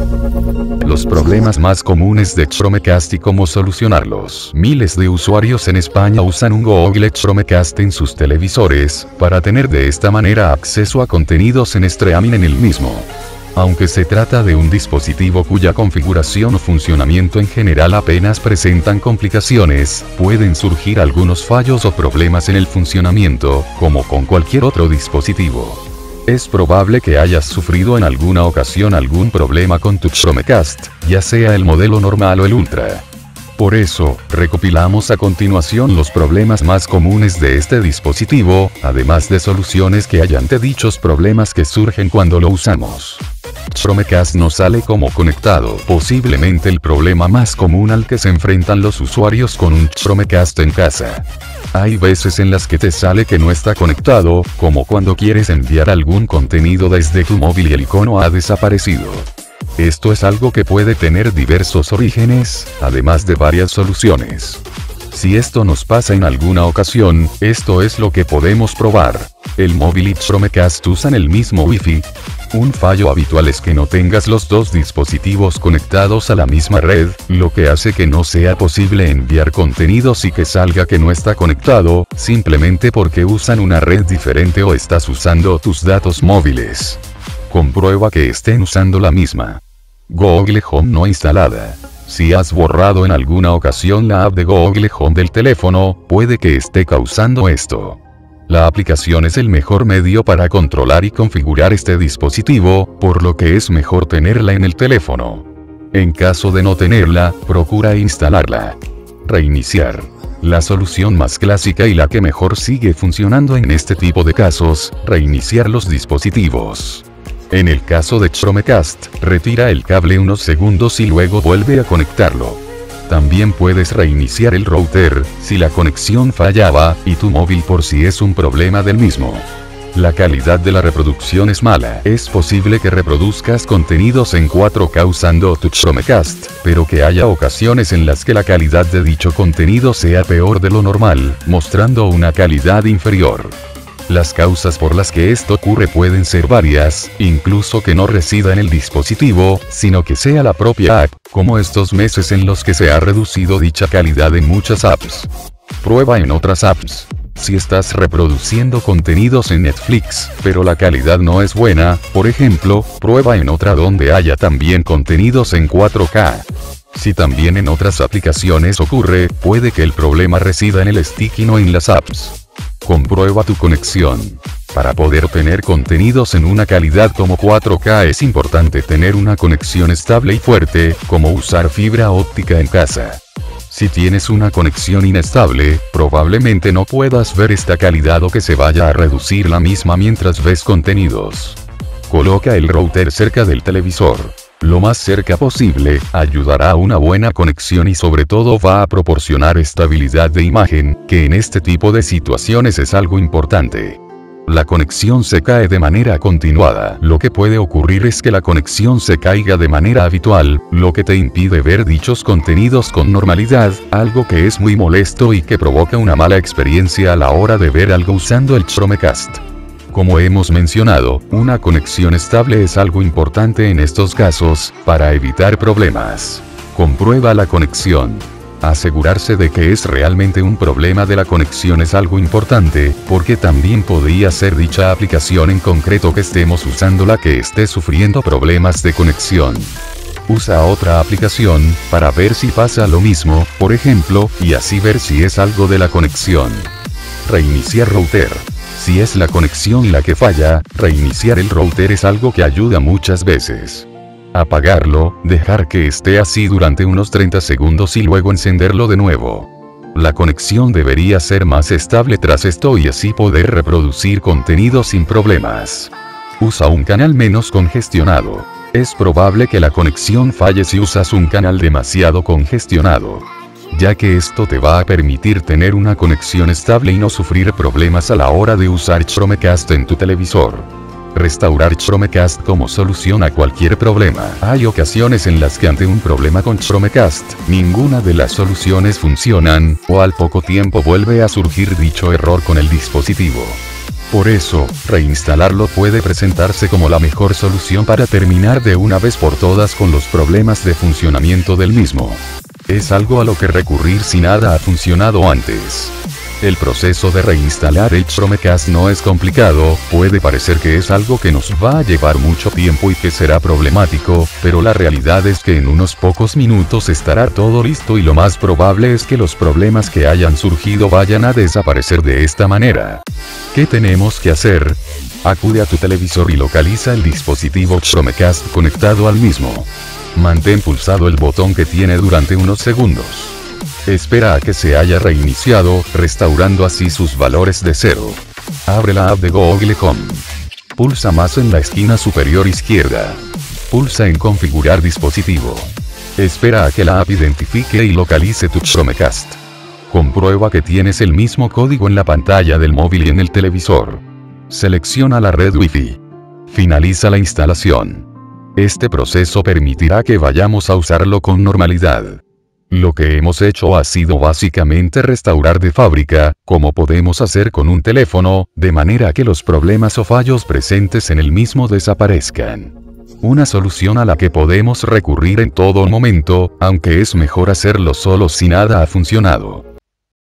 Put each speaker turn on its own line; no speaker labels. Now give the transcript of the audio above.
Los problemas más comunes de Chromecast y cómo solucionarlos. Miles de usuarios en España usan un Google Chromecast en sus televisores, para tener de esta manera acceso a contenidos en streaming en el mismo. Aunque se trata de un dispositivo cuya configuración o funcionamiento en general apenas presentan complicaciones, pueden surgir algunos fallos o problemas en el funcionamiento, como con cualquier otro dispositivo. Es probable que hayas sufrido en alguna ocasión algún problema con tu Chromecast, ya sea el modelo normal o el Ultra. Por eso, recopilamos a continuación los problemas más comunes de este dispositivo, además de soluciones que hay ante dichos problemas que surgen cuando lo usamos. Chromecast no sale como conectado, posiblemente el problema más común al que se enfrentan los usuarios con un Chromecast en casa. Hay veces en las que te sale que no está conectado, como cuando quieres enviar algún contenido desde tu móvil y el icono ha desaparecido. Esto es algo que puede tener diversos orígenes, además de varias soluciones. Si esto nos pasa en alguna ocasión, esto es lo que podemos probar. El móvil y Chromecast usan el mismo Wi-Fi. Un fallo habitual es que no tengas los dos dispositivos conectados a la misma red, lo que hace que no sea posible enviar contenidos y que salga que no está conectado, simplemente porque usan una red diferente o estás usando tus datos móviles. Comprueba que estén usando la misma. Google Home no instalada. Si has borrado en alguna ocasión la app de Google Home del teléfono, puede que esté causando esto. La aplicación es el mejor medio para controlar y configurar este dispositivo, por lo que es mejor tenerla en el teléfono. En caso de no tenerla, procura instalarla. Reiniciar. La solución más clásica y la que mejor sigue funcionando en este tipo de casos, reiniciar los dispositivos. En el caso de Chromecast, retira el cable unos segundos y luego vuelve a conectarlo. También puedes reiniciar el router, si la conexión fallaba, y tu móvil por si es un problema del mismo. La calidad de la reproducción es mala. Es posible que reproduzcas contenidos en 4K usando tu Chromecast, pero que haya ocasiones en las que la calidad de dicho contenido sea peor de lo normal, mostrando una calidad inferior. Las causas por las que esto ocurre pueden ser varias, incluso que no resida en el dispositivo, sino que sea la propia app, como estos meses en los que se ha reducido dicha calidad en muchas apps. Prueba en otras apps. Si estás reproduciendo contenidos en Netflix, pero la calidad no es buena, por ejemplo, prueba en otra donde haya también contenidos en 4K. Si también en otras aplicaciones ocurre, puede que el problema resida en el stick y no en las apps. Comprueba tu conexión. Para poder tener contenidos en una calidad como 4K es importante tener una conexión estable y fuerte, como usar fibra óptica en casa. Si tienes una conexión inestable, probablemente no puedas ver esta calidad o que se vaya a reducir la misma mientras ves contenidos. Coloca el router cerca del televisor. Lo más cerca posible, ayudará a una buena conexión y sobre todo va a proporcionar estabilidad de imagen, que en este tipo de situaciones es algo importante. La conexión se cae de manera continuada. Lo que puede ocurrir es que la conexión se caiga de manera habitual, lo que te impide ver dichos contenidos con normalidad, algo que es muy molesto y que provoca una mala experiencia a la hora de ver algo usando el Chromecast. Como hemos mencionado, una conexión estable es algo importante en estos casos, para evitar problemas. Comprueba la conexión. Asegurarse de que es realmente un problema de la conexión es algo importante, porque también podría ser dicha aplicación en concreto que estemos usando la que esté sufriendo problemas de conexión. Usa otra aplicación, para ver si pasa lo mismo, por ejemplo, y así ver si es algo de la conexión. Reiniciar router. Si es la conexión la que falla, reiniciar el router es algo que ayuda muchas veces. Apagarlo, dejar que esté así durante unos 30 segundos y luego encenderlo de nuevo. La conexión debería ser más estable tras esto y así poder reproducir contenido sin problemas. Usa un canal menos congestionado. Es probable que la conexión falle si usas un canal demasiado congestionado, ya que esto te va a permitir tener una conexión estable y no sufrir problemas a la hora de usar Chromecast en tu televisor. Restaurar Chromecast como solución a cualquier problema. Hay ocasiones en las que ante un problema con Chromecast, ninguna de las soluciones funcionan, o al poco tiempo vuelve a surgir dicho error con el dispositivo. Por eso, reinstalarlo puede presentarse como la mejor solución para terminar de una vez por todas con los problemas de funcionamiento del mismo. Es algo a lo que recurrir si nada ha funcionado antes. El proceso de reinstalar el Chromecast no es complicado, puede parecer que es algo que nos va a llevar mucho tiempo y que será problemático, pero la realidad es que en unos pocos minutos estará todo listo y lo más probable es que los problemas que hayan surgido vayan a desaparecer de esta manera. ¿Qué tenemos que hacer? Acude a tu televisor y localiza el dispositivo Chromecast conectado al mismo. Mantén pulsado el botón que tiene durante unos segundos. Espera a que se haya reiniciado, restaurando así sus valores de cero. Abre la app de Google Home. Pulsa más en la esquina superior izquierda. Pulsa en Configurar dispositivo. Espera a que la app identifique y localice tu Chromecast. Comprueba que tienes el mismo código en la pantalla del móvil y en el televisor. Selecciona la red Wi-Fi. Finaliza la instalación. Este proceso permitirá que vayamos a usarlo con normalidad. Lo que hemos hecho ha sido básicamente restaurar de fábrica, como podemos hacer con un teléfono, de manera que los problemas o fallos presentes en el mismo desaparezcan. Una solución a la que podemos recurrir en todo momento, aunque es mejor hacerlo solo si nada ha funcionado.